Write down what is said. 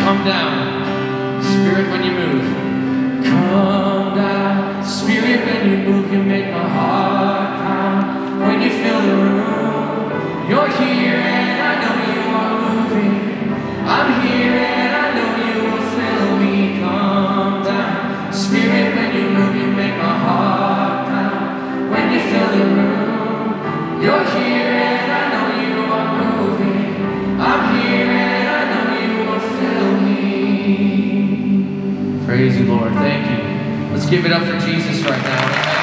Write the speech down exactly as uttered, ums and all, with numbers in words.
Come down, Spirit, when you move. Come down, Spirit, when you move, you make my heart pound. When you fill the room, you're here and I know you are moving. I'm here and I know you will fill me. Come down, Spirit, when you move, you make my heart pound. When you fill the room, you're here and I know you are moving. I'm here and I know you will fill me. Praise you, Lord. Thank you. Let's give it up for Jesus right now.